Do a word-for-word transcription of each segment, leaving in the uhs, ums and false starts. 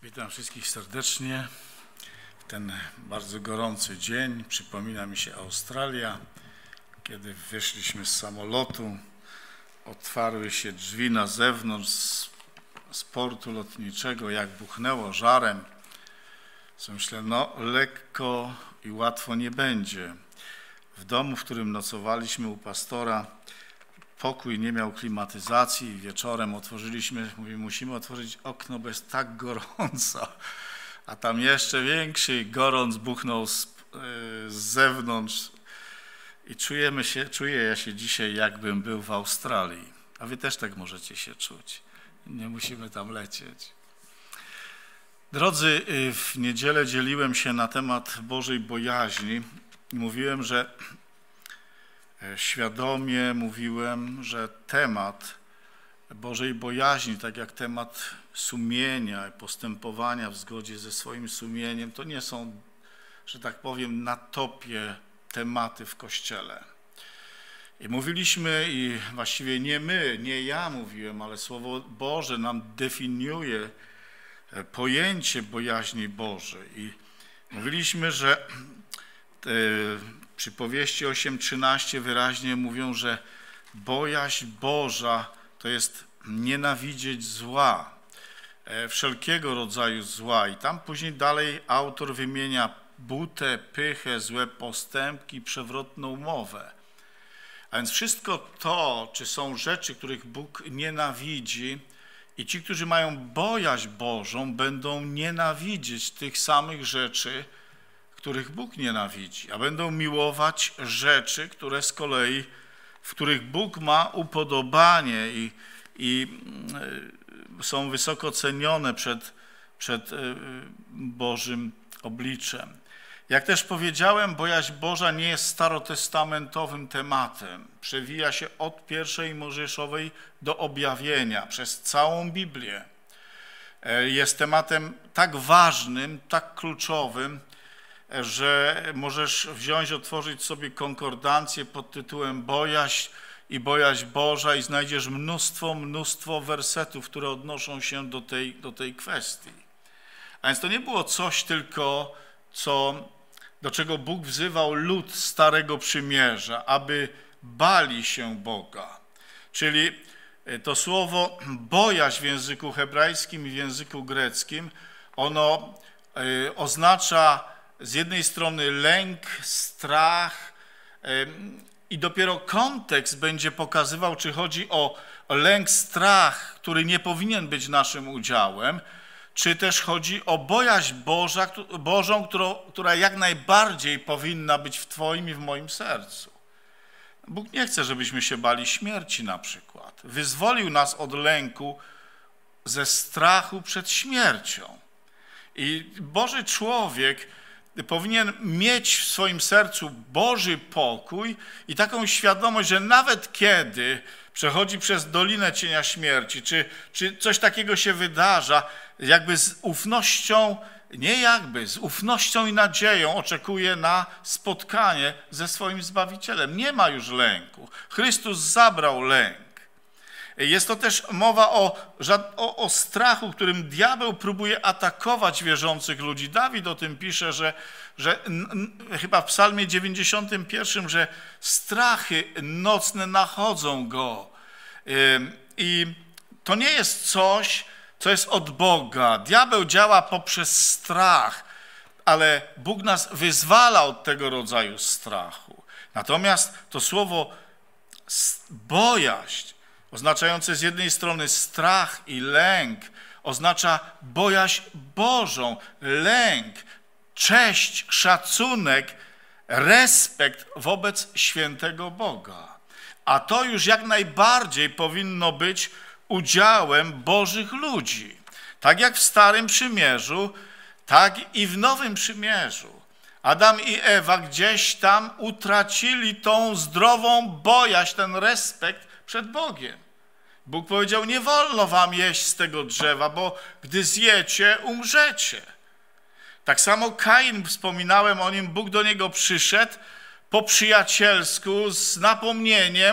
Witam wszystkich serdecznie. W ten bardzo gorący dzień przypomina mi się Australia, kiedy wyszliśmy z samolotu, otwarły się drzwi na zewnątrz z, z portu lotniczego, jak buchnęło żarem. Co myślę, no lekko i łatwo nie będzie. W domu, w którym nocowaliśmy u pastora, pokój nie miał klimatyzacji. Wieczorem otworzyliśmy, mówię, musimy otworzyć okno, bo jest tak gorąco. A tam jeszcze większy gorąc buchnął z, z zewnątrz. I czujemy się, czuję ja się dzisiaj, jakbym był w Australii. A wy też tak możecie się czuć. Nie musimy tam lecieć. Drodzy, w niedzielę dzieliłem się na temat Bożej bojaźni. Mówiłem, że świadomie mówiłem, że temat Bożej bojaźni, tak jak temat sumienia, postępowania w zgodzie ze swoim sumieniem, to nie są, że tak powiem, na topie tematy w Kościele. I mówiliśmy, i właściwie nie my, nie ja mówiłem, ale Słowo Boże nam definiuje pojęcie bojaźni Bożej. I mówiliśmy, że przypowieści osiem trzynaście wyraźnie mówią, że bojaźń Boża to jest nienawidzieć zła, wszelkiego rodzaju zła. I tam później dalej autor wymienia butę, pychę, złe postępki, przewrotną mowę. A więc wszystko to, czy są rzeczy, których Bóg nienawidzi, i ci, którzy mają bojaźń Bożą, będą nienawidzieć tych samych rzeczy, których Bóg nienawidzi, a będą miłować rzeczy, które z kolei, w których Bóg ma upodobanie i, i są wysoko cenione przed, przed Bożym obliczem. Jak też powiedziałem, bojaźń Boża nie jest starotestamentowym tematem. Przewija się od pierwszej Mojżeszowej do objawienia przez całą Biblię. Jest tematem tak ważnym, tak kluczowym, że możesz wziąć, otworzyć sobie konkordancję pod tytułem Bojaźń i bojaźń Boża i znajdziesz mnóstwo, mnóstwo wersetów, które odnoszą się do tej, do tej kwestii. A więc to nie było coś tylko, co, do czego Bóg wzywał lud Starego Przymierza, aby bali się Boga. Czyli to słowo bojaźń w języku hebrajskim i w języku greckim, ono oznacza z jednej strony lęk, strach i dopiero kontekst będzie pokazywał, czy chodzi o lęk, strach, który nie powinien być naszym udziałem, czy też chodzi o bojaźń Boża, Bożą, którą, która jak najbardziej powinna być w Twoim i w moim sercu. Bóg nie chce, żebyśmy się bali śmierci na przykład. Wyzwolił nas od lęku ze strachu przed śmiercią. I Boży człowiek powinien mieć w swoim sercu Boży pokój i taką świadomość, że nawet kiedy przechodzi przez dolinę cienia śmierci, czy, czy coś takiego się wydarza, jakby z ufnością, nie jakby, z ufnością i nadzieją oczekuje na spotkanie ze swoim Zbawicielem. Nie ma już lęku. Chrystus zabrał lęk. Jest to też mowa o, o, o strachu, którym diabeł próbuje atakować wierzących ludzi. Dawid o tym pisze, że, że n, n, chyba w psalmie dziewięćdziesiątym pierwszym, że strachy nocne nachodzą go. Yy, I to nie jest coś, co jest od Boga. Diabeł działa poprzez strach, ale Bóg nas wyzwala od tego rodzaju strachu. Natomiast to słowo bojaźń, oznaczające z jednej strony strach i lęk, oznacza bojaźń Bożą, lęk, cześć, szacunek, respekt wobec świętego Boga. A to już jak najbardziej powinno być udziałem Bożych ludzi. Tak jak w Starym Przymierzu, tak i w Nowym Przymierzu. Adam i Ewa gdzieś tam utracili tą zdrową bojaźń, ten respekt przed Bogiem. Bóg powiedział, nie wolno wam jeść z tego drzewa, bo gdy zjecie, umrzecie. Tak samo Kain, wspominałem o nim, Bóg do niego przyszedł po przyjacielsku z napomnieniem,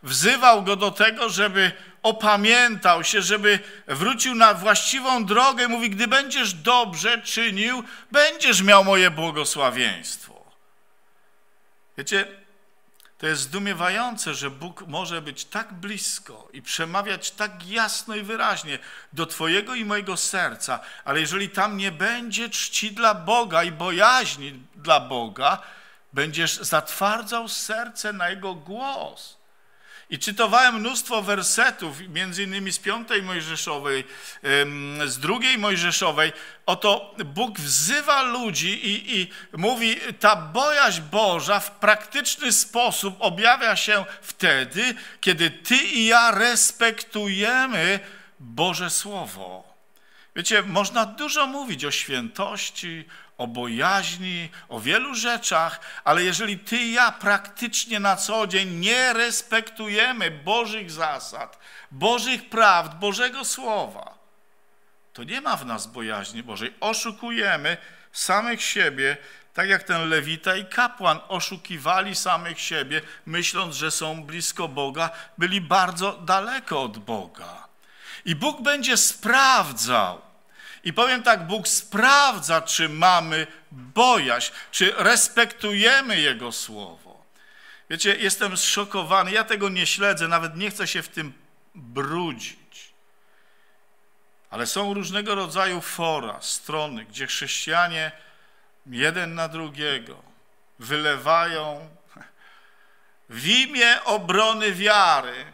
wzywał go do tego, żeby opamiętał się, żeby wrócił na właściwą drogę. Mówi, gdy będziesz dobrze czynił, będziesz miał moje błogosławieństwo. Wiecie, to jest zdumiewające, że Bóg może być tak blisko i przemawiać tak jasno i wyraźnie do twojego i mojego serca, ale jeżeli tam nie będzie czci dla Boga i bojaźni dla Boga, będziesz zatwardzał serce na Jego głos. I czytowałem mnóstwo wersetów, między innymi z piątej Mojżeszowej, z drugiej Mojżeszowej. Oto Bóg wzywa ludzi i, i mówi, ta bojaźń Boża w praktyczny sposób objawia się wtedy, kiedy ty i ja respektujemy Boże Słowo. Wiecie, można dużo mówić o świętości, o bojaźni, o wielu rzeczach, ale jeżeli ty i ja praktycznie na co dzień nie respektujemy Bożych zasad, Bożych prawd, Bożego Słowa, to nie ma w nas bojaźni Bożej. Oszukujemy samych siebie, tak jak ten lewita i kapłan oszukiwali samych siebie, myśląc, że są blisko Boga, byli bardzo daleko od Boga. I Bóg będzie sprawdzał. I powiem tak, Bóg sprawdza, czy mamy bojaźń, czy respektujemy Jego Słowo. Wiecie, jestem zszokowany, ja tego nie śledzę, nawet nie chcę się w tym brudzić. Ale są różnego rodzaju fora, strony, gdzie chrześcijanie jeden na drugiego wylewają w imię obrony wiary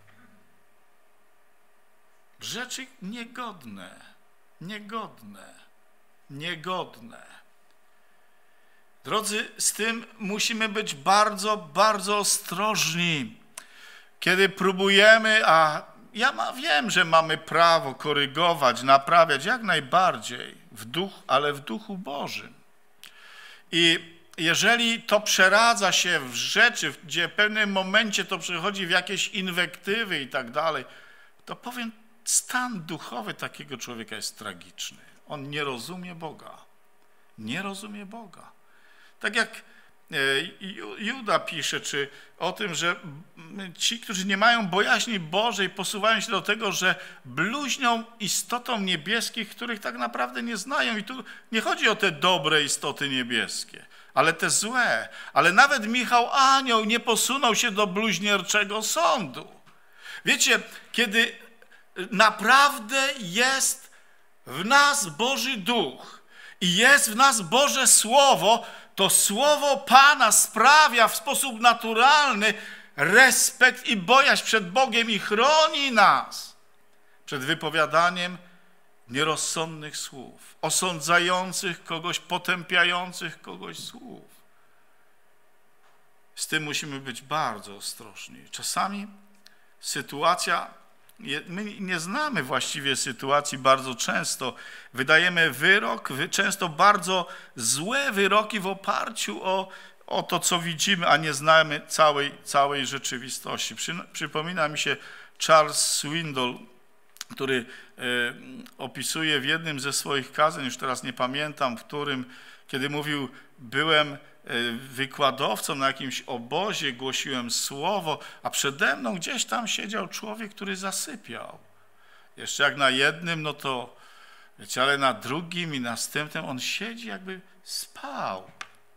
rzeczy niegodne. Niegodne, niegodne. Drodzy, z tym musimy być bardzo, bardzo ostrożni. Kiedy próbujemy, a ja ma, wiem, że mamy prawo korygować, naprawiać jak najbardziej, w duch, ale w duchu Bożym. I jeżeli to przeradza się w rzeczy, gdzie w pewnym momencie to przechodzi w jakieś inwektywy i tak dalej, to powiem, stan duchowy takiego człowieka jest tragiczny. On nie rozumie Boga. Nie rozumie Boga. Tak jak Juda pisze, czy o tym, że ci, którzy nie mają bojaźni Bożej, posuwają się do tego, że bluźnią istotom niebieskich, których tak naprawdę nie znają. I tu nie chodzi o te dobre istoty niebieskie, ale te złe. Ale nawet Michał Anioł nie posunął się do bluźnierczego sądu. Wiecie, kiedy naprawdę jest w nas Boży Duch i jest w nas Boże Słowo, to Słowo Pana sprawia w sposób naturalny respekt i bojaźń przed Bogiem i chroni nas przed wypowiadaniem nierozsądnych słów, osądzających kogoś, potępiających kogoś słów. Z tym musimy być bardzo ostrożni. Czasami sytuacja, my nie znamy właściwie sytuacji bardzo często. Wydajemy wyrok, często bardzo złe wyroki w oparciu o, o to, co widzimy, a nie znamy całej, całej rzeczywistości. Przy, przypomina mi się Charles Swindoll, który e, opisuje w jednym ze swoich kazań, już teraz nie pamiętam, w którym, kiedy mówił, byłem wykładowcą na jakimś obozie, głosiłem słowo, a przede mną gdzieś tam siedział człowiek, który zasypiał. Jeszcze jak na jednym, no to, wiecie, ale na drugim i następnym on siedzi, jakby spał.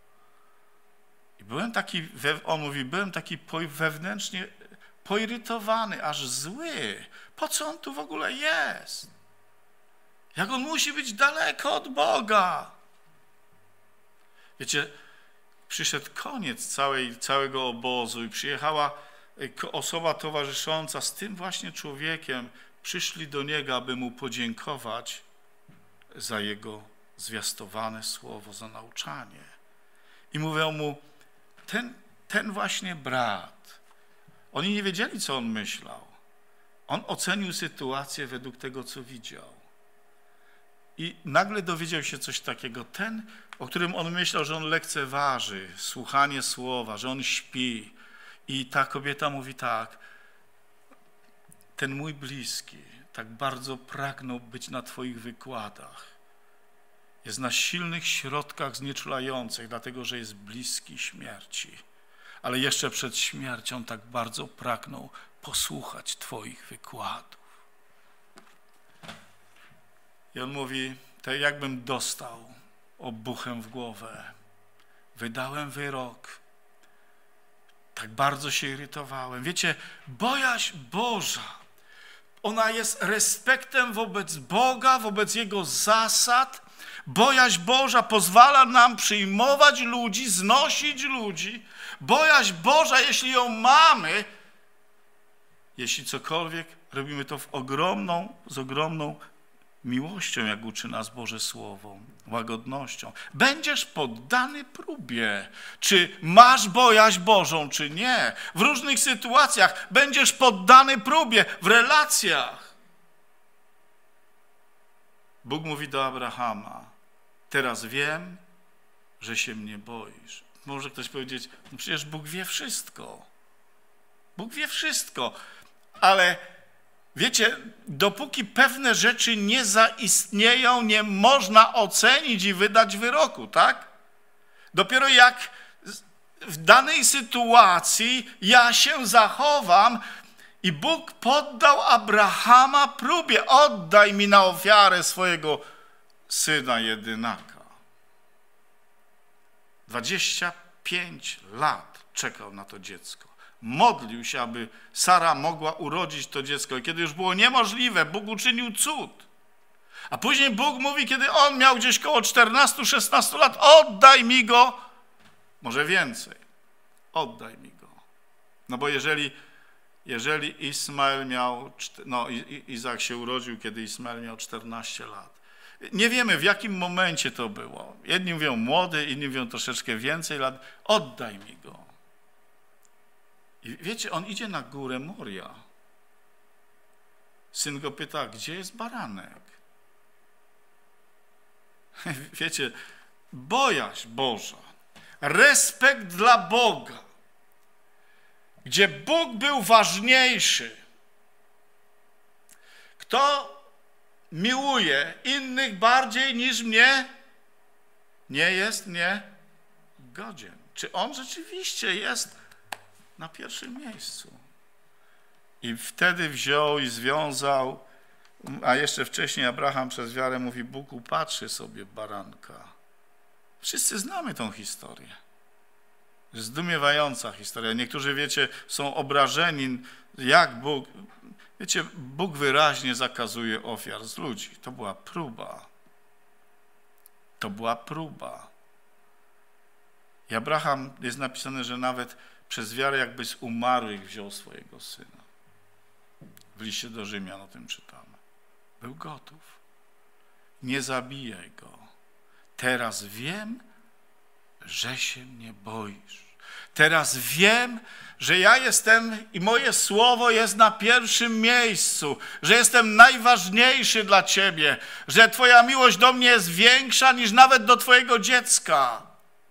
I byłem taki, on mówi, byłem taki wewnętrznie poirytowany, aż zły. Po co on tu w ogóle jest? Jak on musi być daleko od Boga? Wiecie, przyszedł koniec całej, całego obozu i przyjechała osoba towarzysząca z tym właśnie człowiekiem. Przyszli do niego, aby mu podziękować za jego zwiastowane słowo, za nauczanie. I mówią mu, ten, ten właśnie brat, oni nie wiedzieli, co on myślał. On ocenił sytuację według tego, co widział. I nagle dowiedział się coś takiego. Ten, o którym on myślał, że on lekceważy słuchanie słowa, że on śpi. I ta kobieta mówi tak, ten mój bliski tak bardzo pragnął być na twoich wykładach. Jest na silnych środkach znieczulających, dlatego że jest bliski śmierci. ale jeszcze przed śmiercią tak bardzo pragnął posłuchać Twoich wykładów. I on mówi, tak jakbym dostał obuchem w głowę. Wydałem wyrok. Tak bardzo się irytowałem. Wiecie, bojaźń Boża, ona jest respektem wobec Boga, wobec Jego zasad. Bojaźń Boża pozwala nam przyjmować ludzi, znosić ludzi. Bojaźń Boża, jeśli ją mamy, jeśli cokolwiek, robimy to w ogromną, z ogromną miłością, jak uczy nas Boże Słowo, łagodnością. Będziesz poddany próbie, czy masz bojaźń Bożą, czy nie. W różnych sytuacjach będziesz poddany próbie, w relacjach. Bóg mówi do Abrahama, teraz wiem, że się mnie boisz. Może ktoś powiedzieć, no przecież Bóg wie wszystko. Bóg wie wszystko, ale wiecie, dopóki pewne rzeczy nie zaistnieją, nie można ocenić i wydać wyroku, tak? Dopiero jak w danej sytuacji ja się zachowam i Bóg poddał Abrahama próbie, oddaj mi na ofiarę swojego syna jedynaka. dwadzieścia pięć lat czekał na to dziecko. Modlił się, aby Sara mogła urodzić to dziecko. I kiedy już było niemożliwe, Bóg uczynił cud. A później Bóg mówi, kiedy on miał gdzieś koło czternastu szesnastu lat, oddaj mi go, może więcej, oddaj mi go. No bo jeżeli, jeżeli Ismael miał, no Izak się urodził, kiedy Ismael miał czternaście lat. Nie wiemy, w jakim momencie to było. Jedni mówią młody, inni mówią troszeczkę więcej lat. Oddaj mi go. I wiecie, on idzie na górę Moria. Syn go pyta, gdzie jest baranek? Wiecie, bojaźń Boża, respekt dla Boga, gdzie Bóg był ważniejszy. Kto miłuje innych bardziej niż mnie, nie jest mnie godzien. Czy on rzeczywiście jest na pierwszym miejscu? I wtedy wziął i związał, a jeszcze wcześniej Abraham przez wiarę mówi, Bóg upatrzy sobie baranka. Wszyscy znamy tą historię. Zdumiewająca historia. Niektórzy, wiecie, są obrażeni, jak Bóg... Wiecie, Bóg wyraźnie zakazuje ofiar z ludzi. To była próba. To była próba. I Abraham, jest napisane, że nawet przez wiarę jakby z umarłych wziął swojego syna. W liście do Rzymian o tym czytamy. Był gotów. Nie zabijaj go. Teraz wiem, że się mnie boisz. Teraz wiem, że ja jestem i moje słowo jest na pierwszym miejscu, że jestem najważniejszy dla Ciebie, że Twoja miłość do mnie jest większa niż nawet do Twojego dziecka.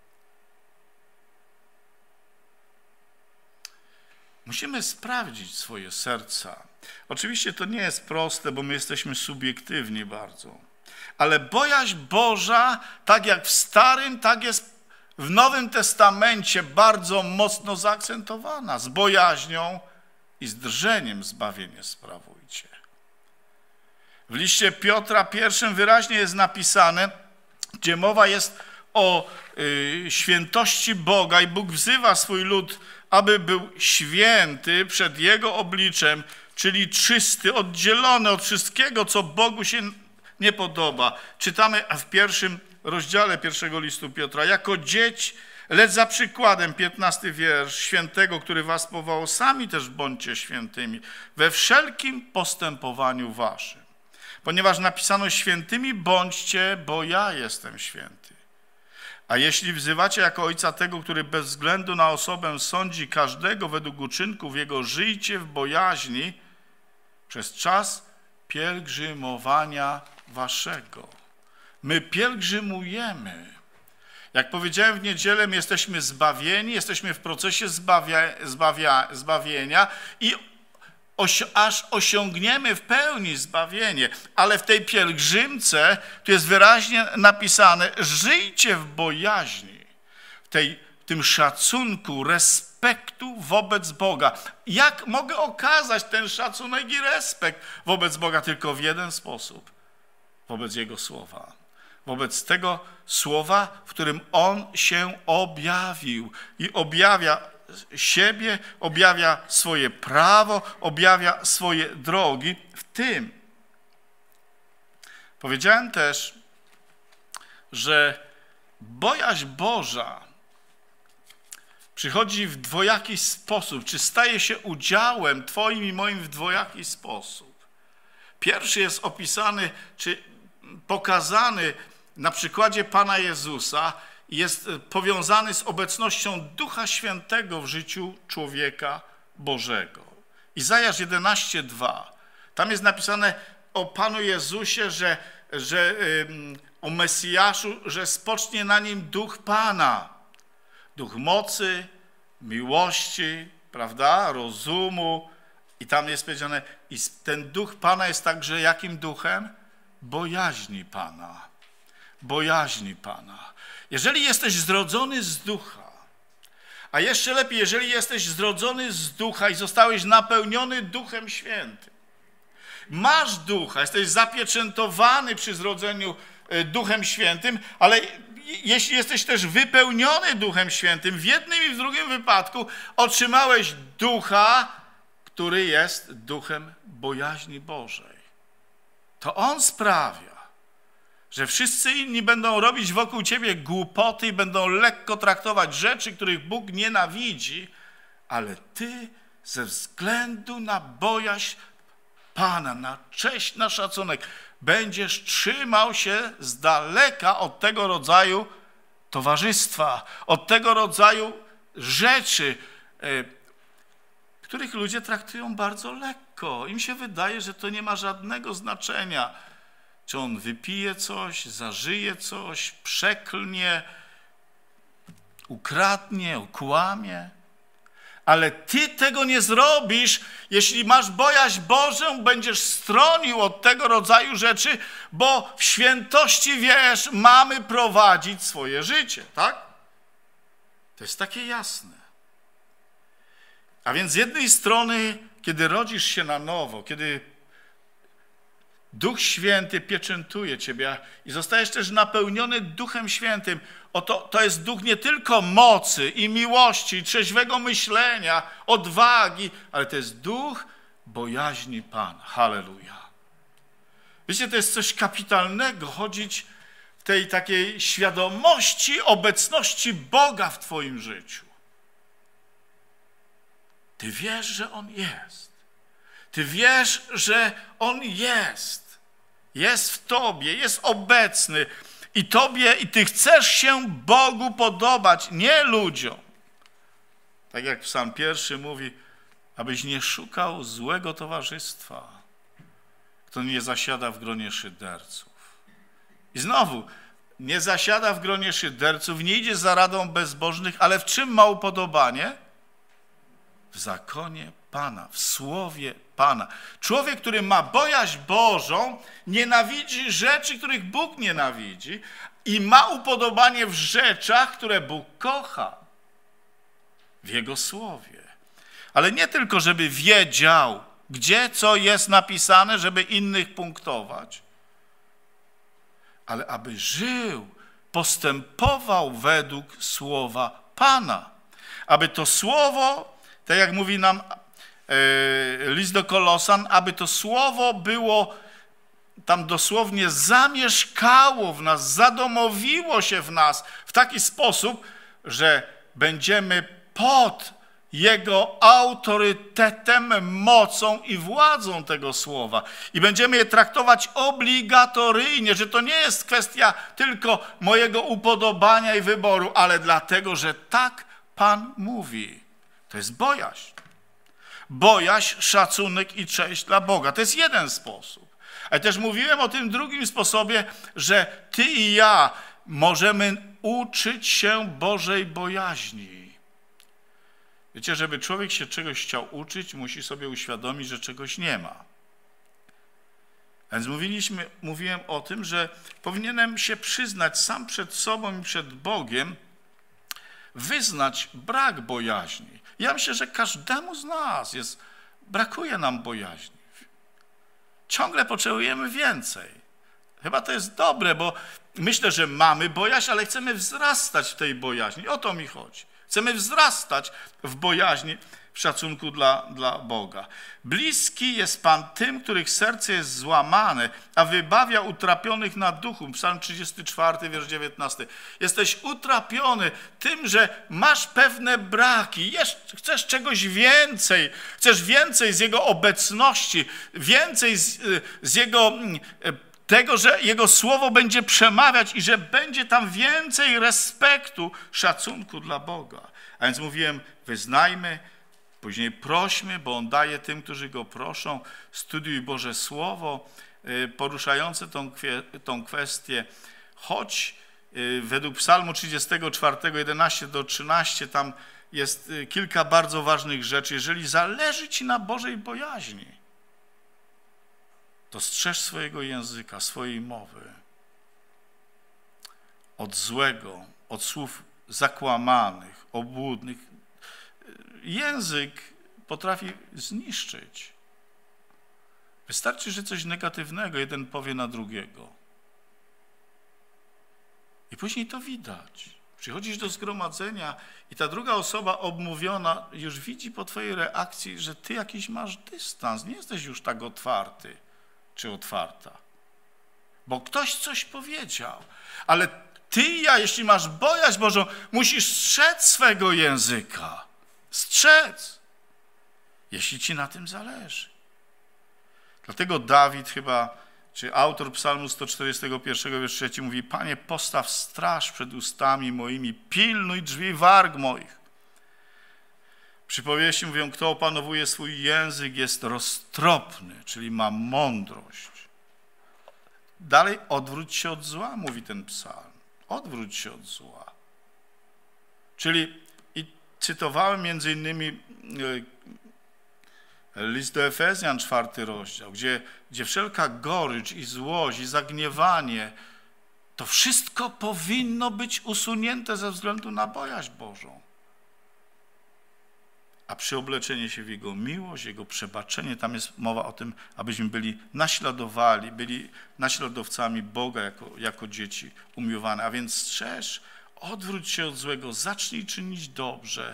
Musimy sprawdzić swoje serca. Oczywiście to nie jest proste, bo my jesteśmy subiektywni bardzo. Ale bojaźń Boża, tak jak w Starym, tak jest w Nowym Testamencie bardzo mocno zaakcentowana. Z bojaźnią i z drżeniem zbawienie sprawujcie. W liście Piotra pierwszym wyraźnie jest napisane, gdzie mowa jest o y, świętości Boga i Bóg wzywa swój lud, aby był święty przed Jego obliczem, czyli czysty, oddzielony od wszystkiego, co Bogu się nie podoba. Czytamy w pierwszym rozdziale pierwszego listu Piotra. Jako dzieci, lecz za przykładem, piętnasty wiersz, świętego, który was powołał, sami też bądźcie świętymi we wszelkim postępowaniu waszym. Ponieważ napisano, świętymi bądźcie, bo ja jestem święty. A jeśli wzywacie jako ojca tego, który bez względu na osobę sądzi każdego według uczynków jego, żyjcie w bojaźni przez czas pielgrzymowania waszego. My pielgrzymujemy. Jak powiedziałem w niedzielę, my jesteśmy zbawieni, jesteśmy w procesie zbawia, zbawia, zbawienia i osi, aż osiągniemy w pełni zbawienie. Ale w tej pielgrzymce tu jest wyraźnie napisane, żyjcie w bojaźni, w, tej, w tym szacunku, respekcie, respektu wobec Boga. Jak mogę okazać ten szacunek i respekt wobec Boga? Tylko w jeden sposób. Wobec Jego słowa. Wobec tego słowa, w którym On się objawił i objawia siebie, objawia swoje prawo, objawia swoje drogi w tym. Powiedziałem też, że bojaźń Boża przychodzi w dwojaki sposób, czy staje się udziałem Twoim i moim w dwojaki sposób. Pierwszy jest opisany, czy pokazany na przykładzie Pana Jezusa, jest powiązany z obecnością Ducha Świętego w życiu człowieka Bożego. Izajasz jedenaście, dwa. Tam jest napisane o Panu Jezusie, że, że o Mesjaszu, że spocznie na nim Duch Pana. Duch mocy, miłości, prawda, rozumu. I tam jest powiedziane, i ten Duch Pana jest także jakim duchem? Bojaźni Pana. Bojaźni Pana. Jeżeli jesteś zrodzony z ducha, a jeszcze lepiej, jeżeli jesteś zrodzony z ducha i zostałeś napełniony Duchem Świętym, masz ducha, jesteś zapieczętowany przy zrodzeniu Duchem Świętym, ale jeśli jesteś też wypełniony Duchem Świętym, w jednym i w drugim wypadku otrzymałeś ducha, który jest duchem bojaźni Bożej. To On sprawia, że wszyscy inni będą robić wokół ciebie głupoty i będą lekko traktować rzeczy, których Bóg nienawidzi, ale ty ze względu na bojaźń Pana, na cześć, na szacunek, będziesz trzymał się z daleka od tego rodzaju towarzystwa, od tego rodzaju rzeczy, których ludzie traktują bardzo lekko. Im się wydaje, że to nie ma żadnego znaczenia. Czy on wypije coś, zażyje coś, przeklnie, ukradnie, okłamie. Ale ty tego nie zrobisz, jeśli masz bojaźń Bożą, będziesz stronił od tego rodzaju rzeczy, bo w świętości, wiesz, mamy prowadzić swoje życie, tak? To jest takie jasne. A więc z jednej strony, kiedy rodzisz się na nowo, kiedy Duch Święty pieczętuje ciebie i zostajesz też napełniony Duchem Świętym, oto to jest duch nie tylko mocy i miłości, trzeźwego myślenia, odwagi, ale to jest duch bojaźni Pana. Halleluja. Wiecie, to jest coś kapitalnego, chodzić w tej takiej świadomości obecności Boga w twoim życiu. Ty wiesz, że On jest. Ty wiesz, że On jest. Jest w tobie, jest obecny. I tobie, i ty chcesz się Bogu podobać, nie ludziom. Tak jak Psalm pierwszy mówi, abyś nie szukał złego towarzystwa, kto nie zasiada w gronie szyderców. I znowu, nie zasiada w gronie szyderców, nie idzie za radą bezbożnych, ale w czym ma upodobanie? W zakonie Pana, w słowie Pana. Człowiek, który ma bojaźń Bożą, nienawidzi rzeczy, których Bóg nienawidzi i ma upodobanie w rzeczach, które Bóg kocha. W Jego słowie. Ale nie tylko, żeby wiedział, gdzie co jest napisane, żeby innych punktować, ale aby żył, postępował według słowa Pana. Aby to słowo, tak jak mówi nam e, list do Kolosan, aby to słowo było tam dosłownie zamieszkało w nas, zadomowiło się w nas w taki sposób, że będziemy pod Jego autorytetem, mocą i władzą tego słowa. I będziemy je traktować obligatoryjnie, że to nie jest kwestia tylko mojego upodobania i wyboru, ale dlatego, że tak Pan mówi. To jest bojaźń. Bojaźń, szacunek i cześć dla Boga. To jest jeden sposób. Ale też mówiłem o tym drugim sposobie, że ty i ja możemy uczyć się Bożej bojaźni. Wiecie, żeby człowiek się czegoś chciał uczyć, musi sobie uświadomić, że czegoś nie ma. A więc mówiliśmy, mówiłem o tym, że powinienem się przyznać sam przed sobą i przed Bogiem, wyznać brak bojaźni. Ja myślę, że każdemu z nas jest, brakuje nam bojaźni. Ciągle potrzebujemy więcej. Chyba to jest dobre, bo myślę, że mamy bojaźń, ale chcemy wzrastać w tej bojaźni. O to mi chodzi. Chcemy wzrastać w bojaźni, w szacunku dla, dla Boga. Bliski jest Pan tym, których serce jest złamane, a wybawia utrapionych na duchu. Psalm trzydziesty czwarty, wiersz dziewiętnasty. Jesteś utrapiony tym, że masz pewne braki. Jeszcze chcesz czegoś więcej. Chcesz więcej z Jego obecności, więcej z, z Jego... tego, że Jego Słowo będzie przemawiać i że będzie tam więcej respektu, szacunku dla Boga. A więc mówiłem, wyznajmy, później prośmy, bo On daje tym, którzy Go proszą. Studiuj Boże Słowo poruszające tą, tą kwestię. Choć według Psalmu trzydziestego czwartego, jedenaście do trzynastu, tam jest kilka bardzo ważnych rzeczy. Jeżeli zależy ci na Bożej bojaźni, to strzeż swojego języka, swojej mowy od złego, od słów zakłamanych, obłudnych. Język potrafi zniszczyć. Wystarczy, że coś negatywnego jeden powie na drugiego. I później to widać. Przychodzisz do zgromadzenia i ta druga osoba obmówiona już widzi po twojej reakcji, że ty jakiś masz dystans, nie jesteś już tak otwarty czy otwarta. Bo ktoś coś powiedział, ale ty i ja, jeśli masz bojaźń Bożą, musisz strzec swego języka. Strzec, jeśli ci na tym zależy. Dlatego Dawid chyba, czy autor Psalmu sto czterdziestego pierwszego, wiersz trzeci mówi: Panie, postaw straż przed ustami moimi, pilnuj drzwi warg moich. Przypowieści mówią, kto opanowuje swój język, jest roztropny, czyli ma mądrość. Dalej, odwróć się od zła, mówi ten psalm. Odwróć się od zła. Czyli i cytowałem między innymi list do Efezjan, czwarty rozdział, gdzie, gdzie wszelka gorycz i złość i zagniewanie, to wszystko powinno być usunięte ze względu na bojaźń Bożą. A przyobleczenie się w Jego miłość, Jego przebaczenie, tam jest mowa o tym, abyśmy byli naśladowali, byli naśladowcami Boga jako, jako dzieci umiłowane. A więc strzeż, odwróć się od złego, zacznij czynić dobrze,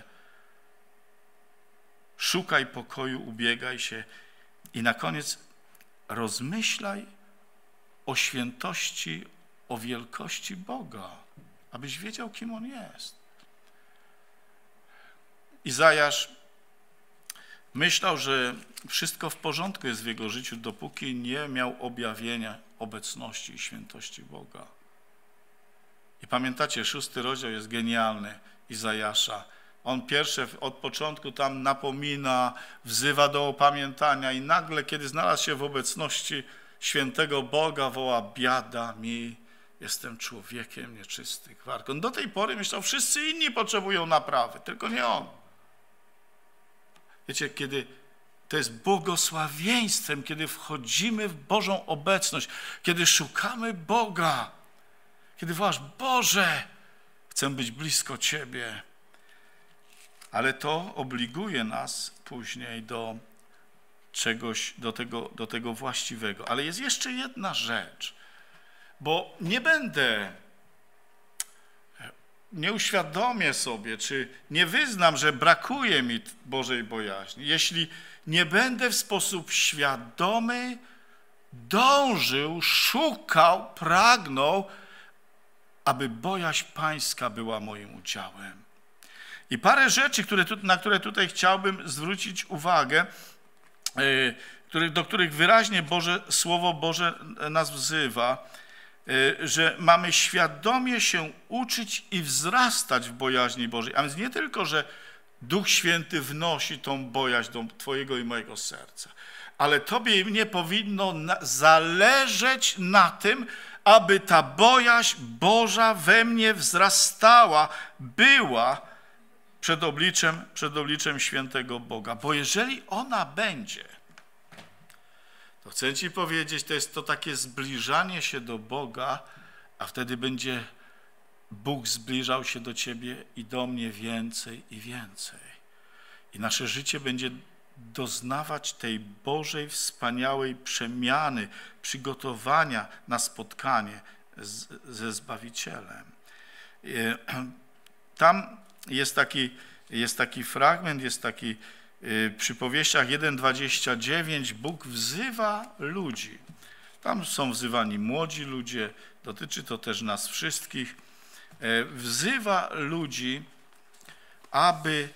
szukaj pokoju, ubiegaj się i na koniec rozmyślaj o świętości, o wielkości Boga, abyś wiedział, kim On jest. Izajasz myślał, że wszystko w porządku jest w jego życiu, dopóki nie miał objawienia obecności i świętości Boga. I pamiętacie, szósty rozdział jest genialny Izajasza. On pierwsze od początku tam napomina, wzywa do opamiętania i nagle, kiedy znalazł się w obecności świętego Boga, woła: biada mi, jestem człowiekiem nieczystych warg. On do tej pory myślał, wszyscy inni potrzebują naprawy, tylko nie on. Wiecie, kiedy to jest błogosławieństwem, kiedy wchodzimy w Bożą obecność, kiedy szukamy Boga, kiedy wołasz: Boże, chcę być blisko Ciebie. Ale to obliguje nas później do czegoś, do tego, do tego właściwego. Ale jest jeszcze jedna rzecz, bo nie będę, nie uświadomię sobie, czy nie wyznam, że brakuje mi Bożej bojaźni, jeśli nie będę w sposób świadomy dążył, szukał, pragnął, aby bojaźń Pańska była moim udziałem. I parę rzeczy, które tu, na które tutaj chciałbym zwrócić uwagę, yy, do których wyraźnie Boże, Słowo Boże nas wzywa, yy, że mamy świadomie się uczyć i wzrastać w bojaźni Bożej. A więc nie tylko, że Duch Święty wnosi tą bojaźń do Twojego i mojego serca, ale Tobie i mnie powinno na, zależeć na tym, aby ta bojaźń Boża we mnie wzrastała, była przed obliczem, przed obliczem świętego Boga. Bo jeżeli ona będzie, to chcę Ci powiedzieć, to jest to takie zbliżanie się do Boga, a wtedy będzie Bóg zbliżał się do Ciebie i do mnie więcej i więcej. I nasze życie będzie doznawać tej Bożej, wspaniałej przemiany, przygotowania na spotkanie z, ze Zbawicielem. Tam jest taki, jest taki fragment, jest taki y, przy powieściach jeden dwadzieścia dziewięć, Bóg wzywa ludzi. Tam są wzywani młodzi ludzie, dotyczy to też nas wszystkich. Y, wzywa ludzi, aby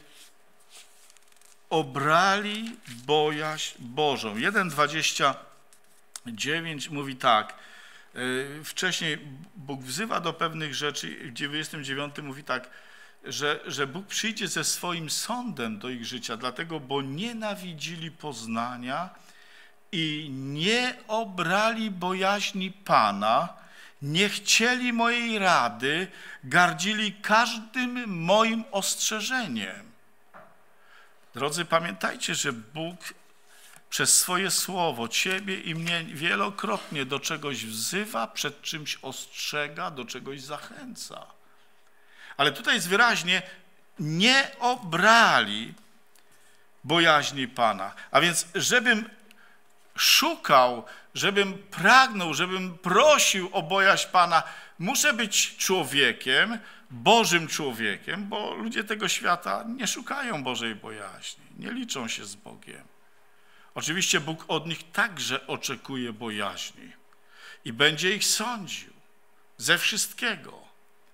obrali bojaźń Bożą. jeden dwadzieścia dziewięć mówi tak, y, wcześniej Bóg wzywa do pewnych rzeczy, w dziewięćdziesiątym dziewiątym mówi tak, Że, że Bóg przyjdzie ze swoim sądem do ich życia, dlatego, bo nienawidzili poznania i nie obrali bojaźni Pana, nie chcieli mojej rady, gardzili każdym moim ostrzeżeniem. Drodzy, pamiętajcie, że Bóg przez swoje słowo ciebie i mnie wielokrotnie do czegoś wzywa, przed czymś ostrzega, do czegoś zachęca. Ale tutaj jest wyraźnie, nie obrali bojaźni Pana. A więc, żebym szukał, żebym pragnął, żebym prosił o bojaźń Pana, muszę być człowiekiem, Bożym człowiekiem, bo ludzie tego świata nie szukają Bożej bojaźni, nie liczą się z Bogiem. Oczywiście Bóg od nich także oczekuje bojaźni i będzie ich sądził ze wszystkiego.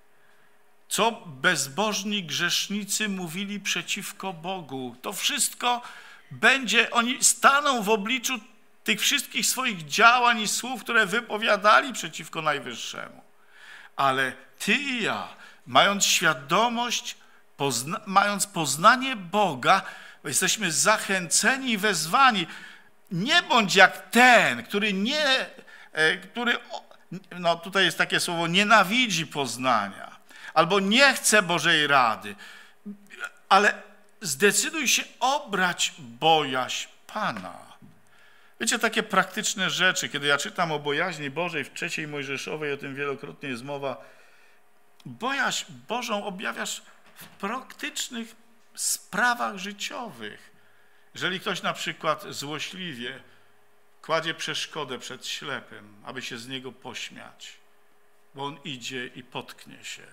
Co bezbożni grzesznicy mówili przeciwko Bogu, to wszystko będzie, oni staną w obliczu tych wszystkich swoich działań i słów, które wypowiadali przeciwko Najwyższemu. Ale ty i ja, mając świadomość, pozna, mając poznanie Boga, jesteśmy zachęceni i wezwani. Nie bądź jak ten, który nie, który, no tutaj jest takie słowo, nienawidzi poznania. Albo nie chce Bożej rady, ale zdecyduj się obrać bojaźń Pana. Wiecie, takie praktyczne rzeczy, kiedy ja czytam o bojaźni Bożej w trzeciej Mojżeszowej, o tym wielokrotnie jest mowa, bojaźń Bożą objawiasz w praktycznych sprawach życiowych. Jeżeli ktoś na przykład złośliwie kładzie przeszkodę przed ślepym, aby się z niego pośmiać, bo on idzie i potknie się.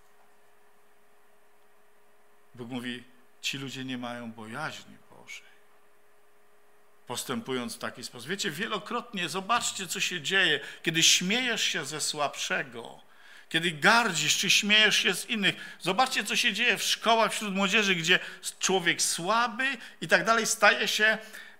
Bóg mówi, ci ludzie nie mają bojaźni Bożej, postępując w taki sposób. Wiecie, wielokrotnie zobaczcie, co się dzieje, kiedy śmiejesz się ze słabszego, kiedy gardzisz, czy śmiejesz się z innych. Zobaczcie, co się dzieje w szkołach, wśród młodzieży, gdzie człowiek słaby i tak dalej staje się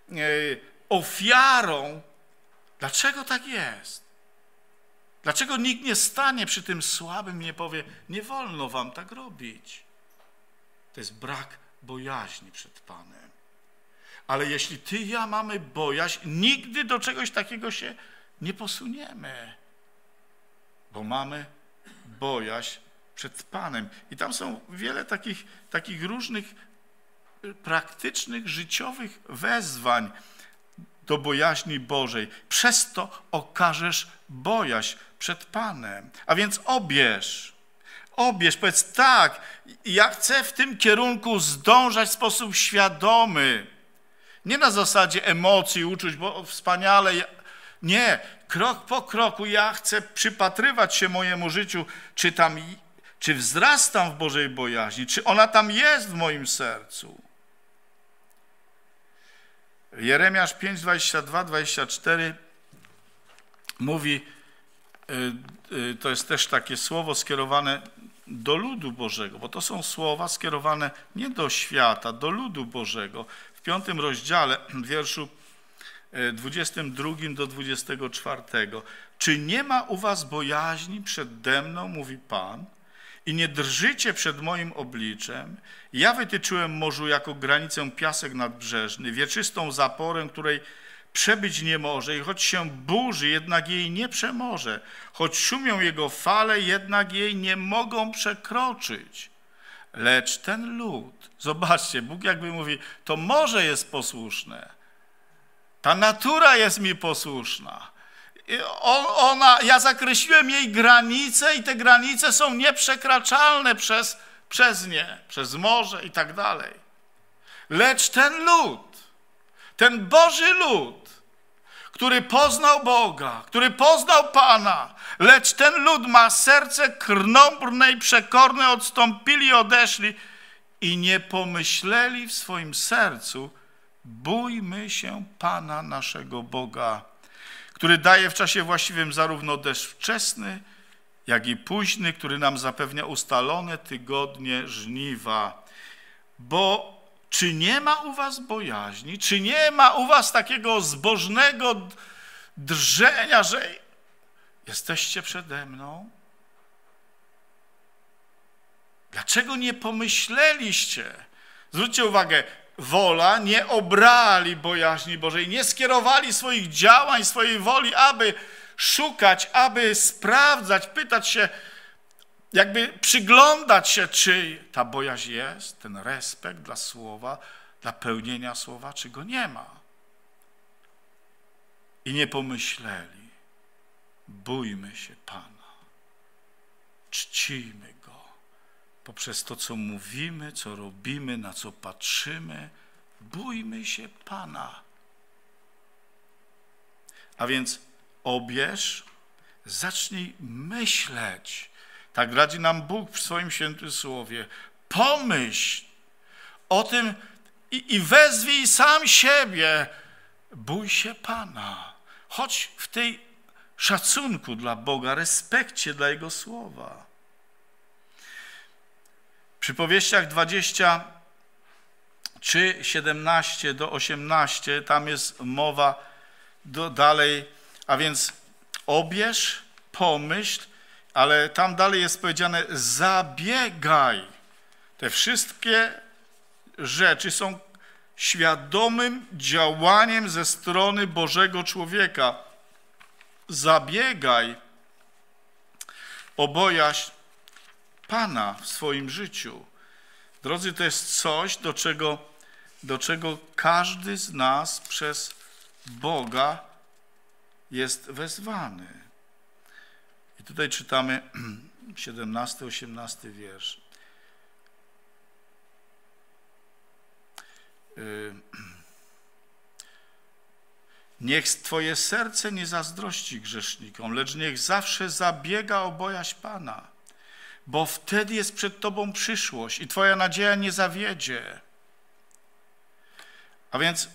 ofiarą. Dlaczego tak jest? Dlaczego nikt nie stanie przy tym słabym i nie powie, nie wolno wam tak robić? To jest brak bojaźni przed Panem. Ale jeśli ty i ja mamy bojaźń, nigdy do czegoś takiego się nie posuniemy, bo mamy bojaźń przed Panem. I tam są wiele takich, takich różnych praktycznych, życiowych wezwań do bojaźni Bożej. Przez to okażesz bojaźń przed Panem. A więc obierz. Obierz, powiedz tak, ja chcę w tym kierunku zdążać w sposób świadomy. Nie na zasadzie emocji, uczuć, bo wspaniale. Nie, krok po kroku ja chcę przypatrywać się mojemu życiu, czy tam, czy wzrastam w Bożej bojaźni, czy ona tam jest w moim sercu. Jeremiasz pięć, dwadzieścia dwa, dwadzieścia cztery mówi, to jest też takie słowo skierowane do ludu Bożego, bo to są słowa skierowane nie do świata, do ludu Bożego. W piątym rozdziale, w wierszu dwudziestym drugim do dwudziestego czwartego. Czy nie ma u was bojaźni przede mną, mówi Pan, i nie drżycie przed moim obliczem? Ja wytyczyłem morzu jako granicę piasek nadbrzeżny, wieczystą zaporę, której przebyć nie może i choć się burzy, jednak jej nie przemoże. Choć szumią jego fale, jednak jej nie mogą przekroczyć. Lecz ten lud, zobaczcie, Bóg jakby mówi, to morze jest posłuszne. Ta natura jest mi posłuszna. Ona, ja zakreśliłem jej granice i te granice są nieprzekraczalne przez, przez nie, przez morze i tak dalej. Lecz ten lud, ten Boży lud, który poznał Boga, który poznał Pana, lecz ten lud ma serce krnąbrne i przekorne, odstąpili, odeszli i nie pomyśleli w swoim sercu, bójmy się Pana naszego Boga, który daje w czasie właściwym zarówno deszcz wczesny, jak i późny, który nam zapewnia ustalone tygodnie żniwa. Bo czy nie ma u was bojaźni? Czy nie ma u was takiego zbożnego drżenia, że jesteście przede mną? Dlaczego nie pomyśleliście? Zwróćcie uwagę, wola, nie obrali bojaźni Bożej, nie skierowali swoich działań, swojej woli, aby szukać, aby sprawdzać, pytać się, jakby przyglądać się, czy ta bojaźń jest, ten respekt dla słowa, dla pełnienia słowa, czy go nie ma. I nie pomyśleli, bójmy się Pana, czcijmy Go poprzez to, co mówimy, co robimy, na co patrzymy, bójmy się Pana. A więc obierz, zacznij myśleć. Tak radzi nam Bóg w swoim świętym słowie. Pomyśl o tym i, i wezwij sam siebie. Bój się Pana. Chodź w tej szacunku dla Boga, respekcie dla Jego słowa. Przy Przypowieściach dwadzieścia trzy, siedemnaście do osiemnaście, tam jest mowa do, dalej, a więc obierz, pomyśl, ale tam dalej jest powiedziane zabiegaj. Te wszystkie rzeczy są świadomym działaniem ze strony Bożego człowieka. Zabiegaj o bojaźń Pana w swoim życiu. Drodzy, to jest coś, do czego, do czego każdy z nas przez Boga jest wezwany. I tutaj czytamy siedemnasty, osiemnasty wiersz. Niech Twoje serce nie zazdrości grzesznikom, lecz niech zawsze zabiega o bojaźń Pana, bo wtedy jest przed Tobą przyszłość i Twoja nadzieja nie zawiedzie. A więc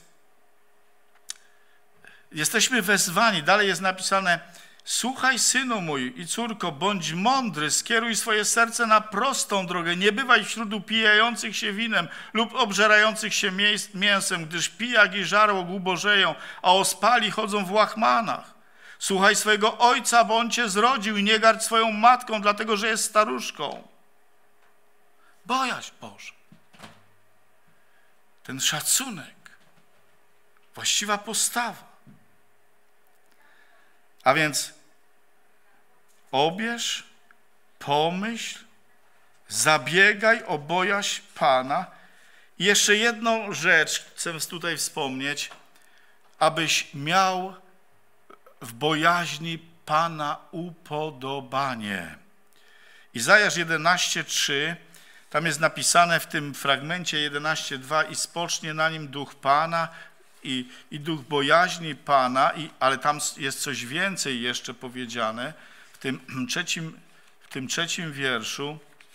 jesteśmy wezwani, dalej jest napisane: słuchaj, synu mój i córko, bądź mądry, skieruj swoje serce na prostą drogę, nie bywaj wśród upijających się winem lub obżerających się mięsem, gdyż pijak i żarłok ubożeją, a ospali chodzą w łachmanach. Słuchaj swojego ojca, bo on cię zrodził, i nie gardź swoją matką, dlatego że jest staruszką. Bojaźń Boża. Ten szacunek, właściwa postawa. A więc obierz, pomyśl, zabiegaj o bojaźń Pana. I jeszcze jedną rzecz chcę tutaj wspomnieć, abyś miał w bojaźni Pana upodobanie. Izajasz jedenaście trzy, tam jest napisane w tym fragmencie jedenaście dwa: i spocznie na nim duch Pana i, i duch bojaźni Pana, i, ale tam jest coś więcej jeszcze powiedziane w tym trzecim, w tym trzecim wierszu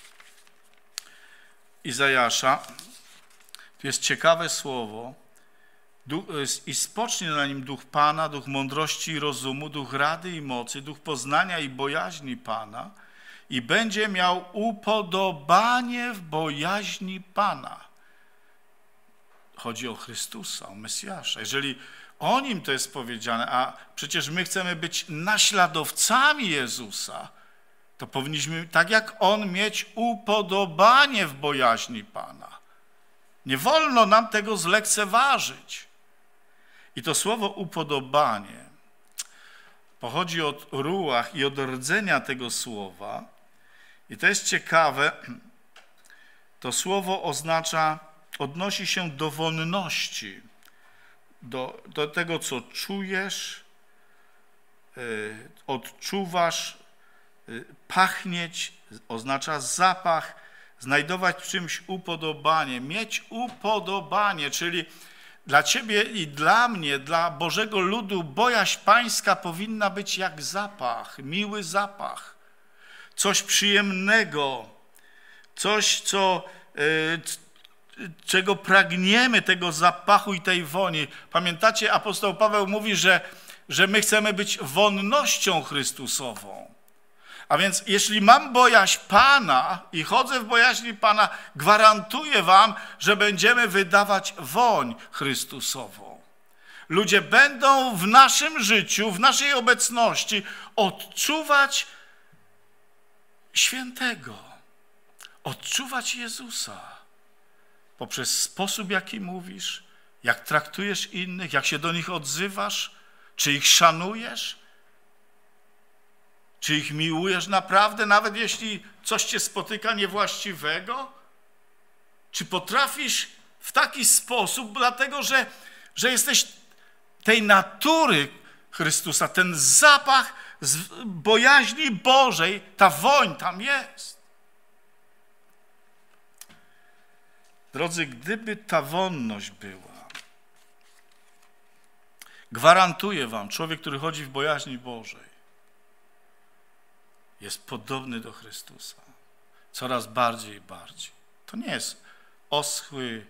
Izajasza. Tu jest ciekawe słowo. I spocznie na nim duch Pana, duch mądrości i rozumu, duch rady i mocy, duch poznania i bojaźni Pana, i będzie miał upodobanie w bojaźni Pana. Chodzi o Chrystusa, o Mesjasza. Jeżeli o nim to jest powiedziane, a przecież my chcemy być naśladowcami Jezusa, to powinniśmy, tak jak On, mieć upodobanie w bojaźni Pana. Nie wolno nam tego zlekceważyć. I to słowo upodobanie pochodzi od ruach i od rdzenia tego słowa. I to jest ciekawe, to słowo oznacza, odnosi się do wonności, do, do tego, co czujesz, yy, odczuwasz, yy, pachnieć, oznacza zapach, znajdować w czymś upodobanie, mieć upodobanie, czyli dla ciebie i dla mnie, dla Bożego ludu, bojaźń pańska powinna być jak zapach, miły zapach, coś przyjemnego, coś, co, yy, czego pragniemy, tego zapachu i tej woni. Pamiętacie, apostoł Paweł mówi, że, że my chcemy być wonnością Chrystusową. A więc jeśli mam bojaźń Pana i chodzę w bojaźni Pana, gwarantuję wam, że będziemy wydawać woń Chrystusową. Ludzie będą w naszym życiu, w naszej obecności odczuwać świętego, odczuwać Jezusa poprzez sposób, jaki mówisz, jak traktujesz innych, jak się do nich odzywasz, czy ich szanujesz, czy ich miłujesz naprawdę, nawet jeśli coś cię spotyka niewłaściwego? Czy potrafisz w taki sposób, dlatego że, że jesteś tej natury Chrystusa, ten zapach z bojaźni Bożej, ta woń tam jest. Drodzy, gdyby ta wonność była, gwarantuję wam, człowiek, który chodzi w bojaźni Bożej, jest podobny do Chrystusa. Coraz bardziej i bardziej. To nie jest oschły,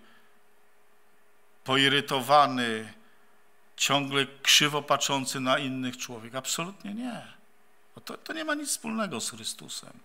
poirytowany, ciągle krzywo patrzący na innych człowiek. Absolutnie nie. To, to nie ma nic wspólnego z Chrystusem.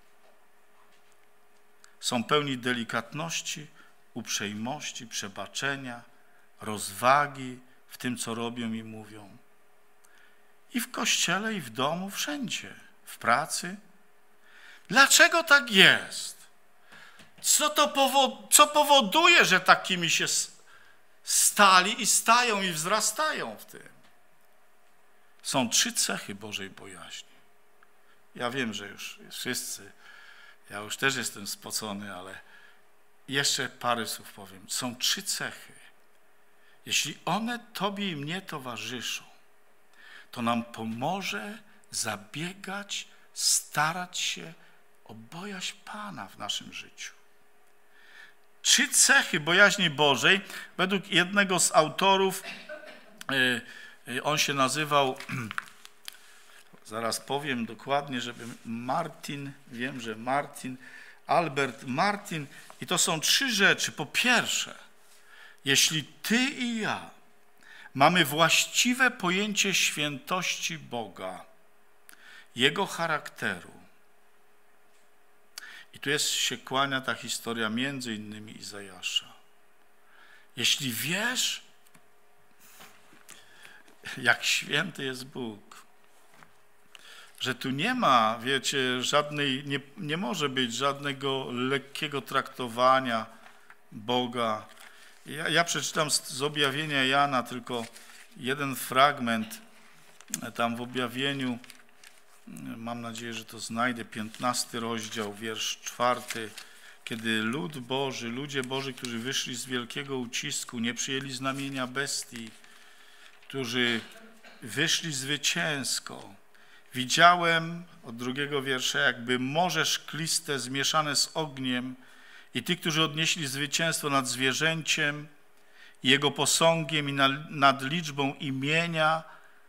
Są pełni delikatności, uprzejmości, przebaczenia, rozwagi w tym, co robią i mówią. I w kościele, i w domu, wszędzie. W pracy. Dlaczego tak jest? Co to powo- co powoduje, że takimi się stali i stają i wzrastają w tym? Są trzy cechy Bożej bojaźni. Ja wiem, że już wszyscy, ja już też jestem spocony, ale jeszcze parę słów powiem. Są trzy cechy. Jeśli one tobie i mnie towarzyszą, to nam pomoże zabiegać, starać się o bojaźń Pana w naszym życiu. Trzy cechy bojaźni Bożej, według jednego z autorów, on się nazywał, zaraz powiem dokładnie, żeby Martin, wiem, że Martin, Albert Martin, i to są trzy rzeczy. Po pierwsze, jeśli ty i ja mamy właściwe pojęcie świętości Boga, Jego charakteru. I tu jest, się kłania ta historia między innymi Izajasza. Jeśli wiesz, jak święty jest Bóg, że tu nie ma, wiecie, żadnej, nie, nie może być żadnego lekkiego traktowania Boga. Ja, ja przeczytam z, z objawienia Jana tylko jeden fragment, tam w objawieniu, mam nadzieję, że to znajdę, piętnasty rozdział, wiersz czwarty, kiedy lud Boży, ludzie Boży, którzy wyszli z wielkiego ucisku, nie przyjęli znamienia bestii, którzy wyszli zwycięsko. Widziałem, od drugiego wiersza, jakby morze szkliste zmieszane z ogniem i tych, którzy odnieśli zwycięstwo nad zwierzęciem, jego posągiem i nad liczbą imienia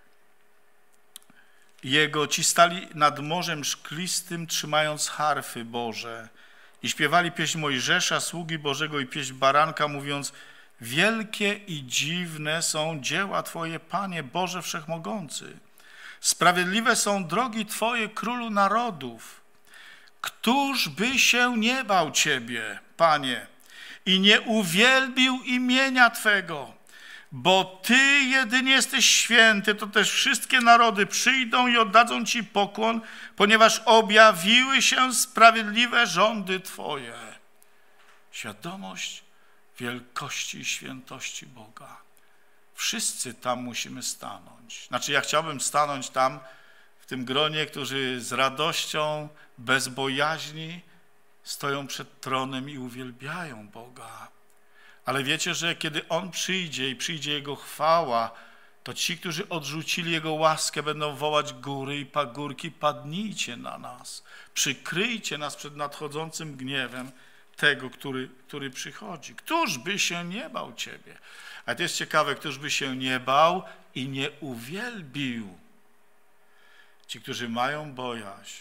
Jego, ci stali nad morzem szklistym, trzymając harfy Boże i śpiewali pieśń Mojżesza, sługi Bożego, i pieśń Baranka, mówiąc: wielkie i dziwne są dzieła Twoje, Panie Boże Wszechmogący. Sprawiedliwe są drogi Twoje, Królu narodów. Któż by się nie bał Ciebie, Panie, i nie uwielbił imienia Twego? Bo Ty jedynie jesteś święty, to też wszystkie narody przyjdą i oddadzą Ci pokłon, ponieważ objawiły się sprawiedliwe rządy Twoje. Świadomość wielkości i świętości Boga. Wszyscy tam musimy stanąć. Znaczy, ja chciałbym stanąć tam, w tym gronie, którzy z radością, bez bojaźni stoją przed tronem i uwielbiają Boga. Ale wiecie, że kiedy On przyjdzie i przyjdzie Jego chwała, to ci, którzy odrzucili Jego łaskę, będą wołać: góry i pagórki, padnijcie na nas, przykryjcie nas przed nadchodzącym gniewem. tego, który, który przychodzi. Któż by się nie bał Ciebie? A to jest ciekawe, któż by się nie bał i nie uwielbił. Ci, którzy mają bojaźń,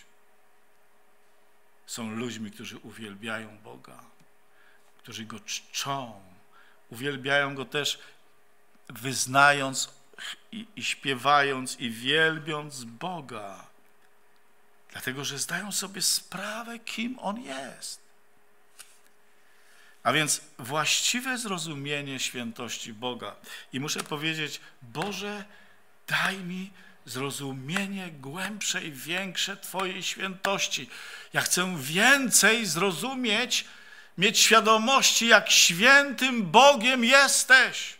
są ludźmi, którzy uwielbiają Boga, którzy Go czczą. Uwielbiają Go też wyznając i, i śpiewając i wielbiąc Boga. Dlatego, że zdają sobie sprawę, kim On jest. A więc właściwe zrozumienie świętości Boga. I muszę powiedzieć, Boże, daj mi zrozumienie głębsze i większe Twojej świętości. Ja chcę więcej zrozumieć, mieć świadomości, jak świętym Bogiem jesteś.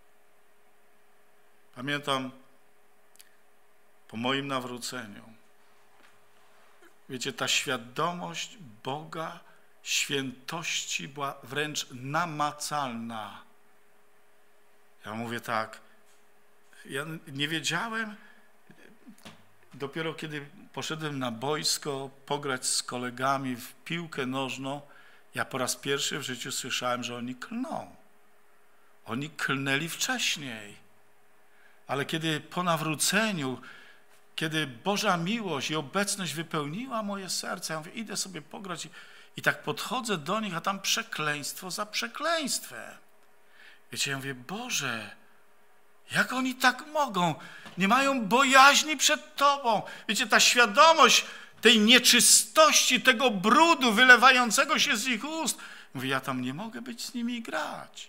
Pamiętam po moim nawróceniu, wiecie, ta świadomość Boga, świętości była wręcz namacalna. Ja mówię tak, ja nie wiedziałem, dopiero kiedy poszedłem na boisko pograć z kolegami w piłkę nożną, ja po raz pierwszy w życiu słyszałem, że oni klną. Oni klnęli wcześniej. Ale kiedy po nawróceniu, kiedy Boża miłość i obecność wypełniła moje serce, ja mówię, idę sobie pograć i, i tak podchodzę do nich, a tam przekleństwo za przekleństwem. Wiecie, ja mówię, Boże, jak oni tak mogą? Nie mają bojaźni przed Tobą. Wiecie, ta świadomość tej nieczystości, tego brudu wylewającego się z ich ust. Mówię, ja tam nie mogę być z nimi i grać.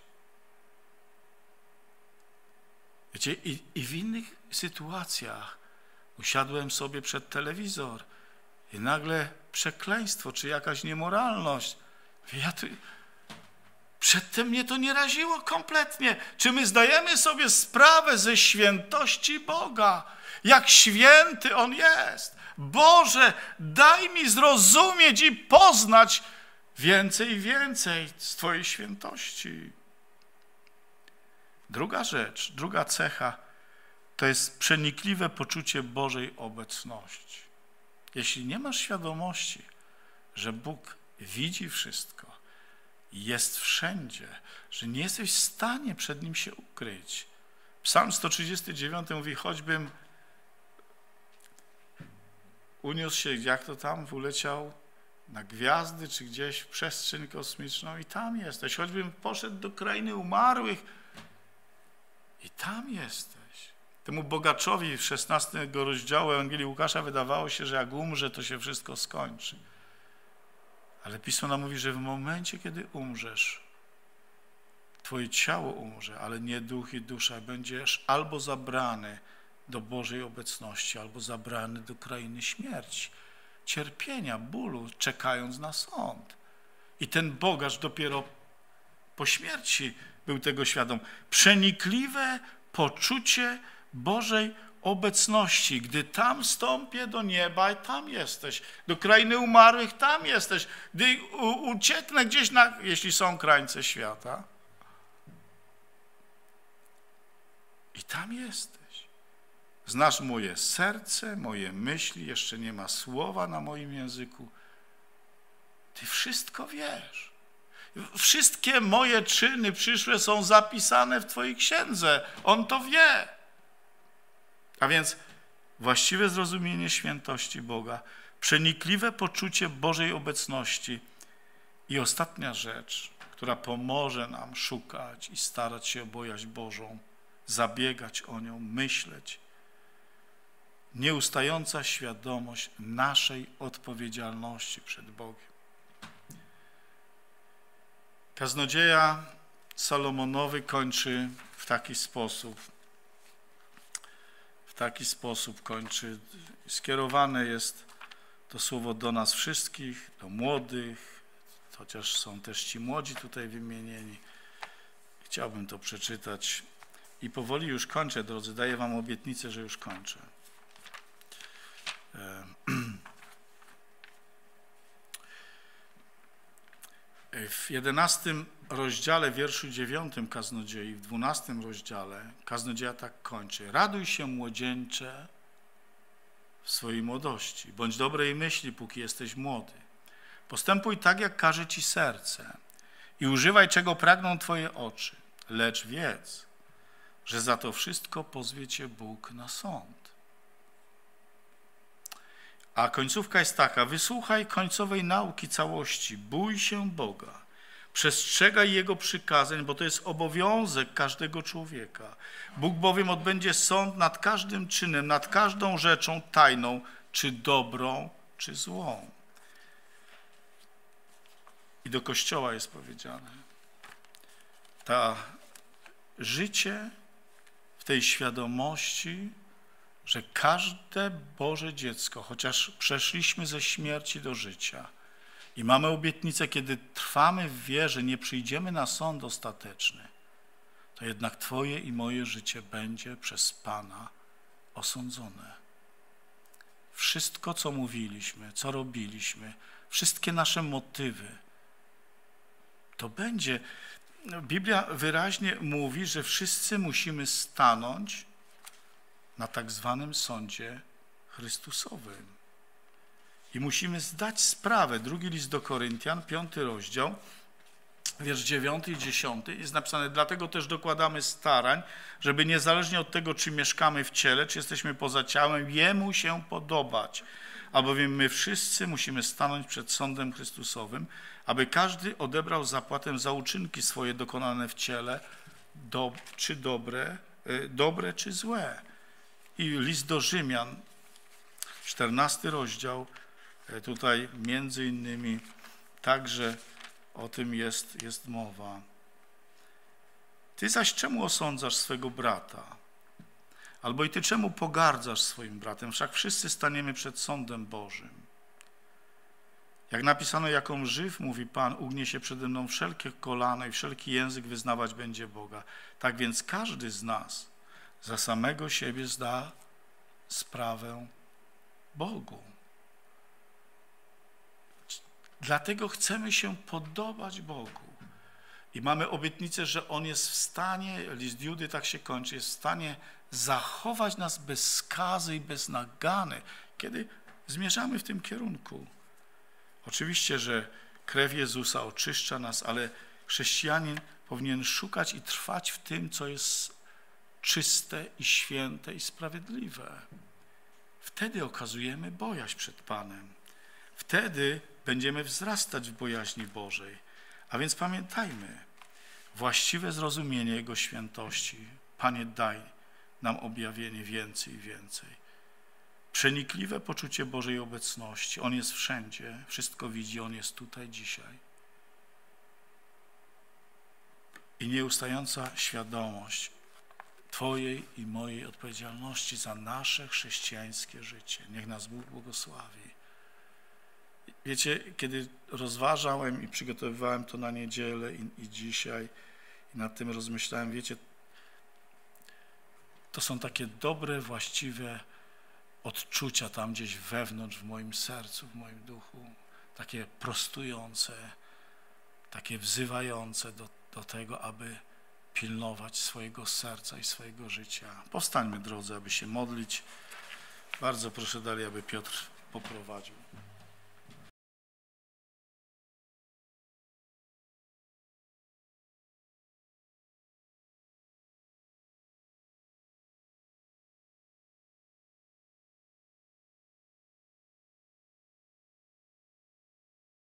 Wiecie, i, i w innych sytuacjach usiadłem sobie przed telewizor i nagle przekleństwo, czy jakaś niemoralność. Mówię, ja tu... Przedtem mnie to nie raziło kompletnie. Czy my zdajemy sobie sprawę ze świętości Boga? Jak święty On jest. Boże, daj mi zrozumieć i poznać więcej i więcej z Twojej świętości. Druga rzecz, druga cecha, to jest przenikliwe poczucie Bożej obecności. Jeśli nie masz świadomości, że Bóg widzi wszystko, jest wszędzie, że nie jesteś w stanie przed Nim się ukryć. Psalm sto trzydziesty dziewiąty mówi, choćbym uniósł się, jak to tam, uleciał na gwiazdy, czy gdzieś w przestrzeń kosmiczną i tam jesteś. Choćbym poszedł do krainy umarłych i tam jesteś. Temu bogaczowi w szesnastego rozdziału Ewangelii Łukasza wydawało się, że jak umrze, to się wszystko skończy. Ale Pismo nam mówi, że w momencie, kiedy umrzesz, Twoje ciało umrze, ale nie duch i dusza. Będziesz albo zabrany do Bożej obecności, albo zabrany do krainy śmierci, cierpienia, bólu, czekając na sąd. I ten bogacz dopiero po śmierci był tego świadom. Przenikliwe poczucie Bożej obecności. Gdy tam wstąpię do nieba, tam jesteś. Do krainy umarłych, tam jesteś. Gdy ucieknę gdzieś, na, jeśli są krańce świata, i tam jesteś. Znasz moje serce, moje myśli, jeszcze nie ma słowa na moim języku. Ty wszystko wiesz. Wszystkie moje czyny przyszłe są zapisane w Twojej księdze. On to wie. A więc właściwe zrozumienie świętości Boga, przenikliwe poczucie Bożej obecności i ostatnia rzecz, która pomoże nam szukać i starać się o bojaźń Bożą, zabiegać o nią, myśleć. Nieustająca świadomość naszej odpowiedzialności przed Bogiem. Kaznodzieja Salomonowy kończy w taki sposób. W taki sposób kończy. Skierowane jest to słowo do nas wszystkich, do młodych, chociaż są też ci młodzi tutaj wymienieni. Chciałbym to przeczytać i powoli już kończę, drodzy. Daję wam obietnicę, że już kończę. W jedenastym rozdziale, wierszu dziewiątym Kaznodziei, w dwunastym rozdziale Kaznodzieja tak kończy. Raduj się, młodzieńcze, w swojej młodości. Bądź dobrej myśli, póki jesteś młody. Postępuj tak, jak każe ci serce i używaj, czego pragną twoje oczy. Lecz wiedz, że za to wszystko pozwie cię Bóg na sąd. A końcówka jest taka: wysłuchaj końcowej nauki całości, bój się Boga, przestrzegaj Jego przykazań, bo to jest obowiązek każdego człowieka. Bóg bowiem odbędzie sąd nad każdym czynem, nad każdą rzeczą tajną, czy dobrą, czy złą. I do Kościoła jest powiedziane: ta życie w tej świadomości, że każde Boże dziecko, chociaż przeszliśmy ze śmierci do życia i mamy obietnicę, kiedy trwamy w wierze, nie przyjdziemy na sąd ostateczny, to jednak twoje i moje życie będzie przez Pana osądzone. Wszystko, co mówiliśmy, co robiliśmy, wszystkie nasze motywy, to będzie. Biblia wyraźnie mówi, że wszyscy musimy stanąć na tak zwanym sądzie Chrystusowym. I musimy zdać sprawę. Drugi list do Koryntian, piąty rozdział, wiersz dziewiąty i dziesiąty jest napisane: dlatego też dokładamy starań, żeby niezależnie od tego, czy mieszkamy w ciele, czy jesteśmy poza ciałem, Jemu się podobać. Albowiem my wszyscy musimy stanąć przed sądem Chrystusowym, aby każdy odebrał zapłatę za uczynki swoje dokonane w ciele, do, czy dobre, dobre, czy złe. I list do Rzymian, czternasty rozdział, tutaj między innymi także o tym jest, jest mowa. Ty zaś czemu osądzasz swego brata? Albo i ty czemu pogardzasz swoim bratem? Wszak wszyscy staniemy przed sądem Bożym. Jak napisano, jaką żyw, mówi Pan, ugnie się przede mną wszelkie kolano i wszelki język wyznawać będzie Boga. Tak więc każdy z nas za samego siebie zda sprawę Bogu. Dlatego chcemy się podobać Bogu. I mamy obietnicę, że On jest w stanie, list Judy tak się kończy, jest w stanie zachować nas bez skazy i bez nagany, kiedy zmierzamy w tym kierunku. Oczywiście, że krew Jezusa oczyszcza nas, ale chrześcijanin powinien szukać i trwać w tym, co jest czyste i święte i sprawiedliwe. Wtedy okazujemy bojaźń przed Panem. Wtedy będziemy wzrastać w bojaźni Bożej. A więc pamiętajmy, właściwe zrozumienie Jego świętości. Panie, daj nam objawienie więcej i więcej. Przenikliwe poczucie Bożej obecności. On jest wszędzie, wszystko widzi, On jest tutaj dzisiaj. I nieustająca świadomość Twojej i mojej odpowiedzialności za nasze chrześcijańskie życie. Niech nas Bóg błogosławi. Wiecie, kiedy rozważałem i przygotowywałem to na niedzielę i, i dzisiaj i nad tym rozmyślałem, wiecie, to są takie dobre, właściwe odczucia tam gdzieś wewnątrz, w moim sercu, w moim duchu, takie prostujące, takie wzywające do, do tego, aby pilnować swojego serca i swojego życia. Powstańmy, drodzy, aby się modlić. Bardzo proszę dalej, aby Piotr poprowadził.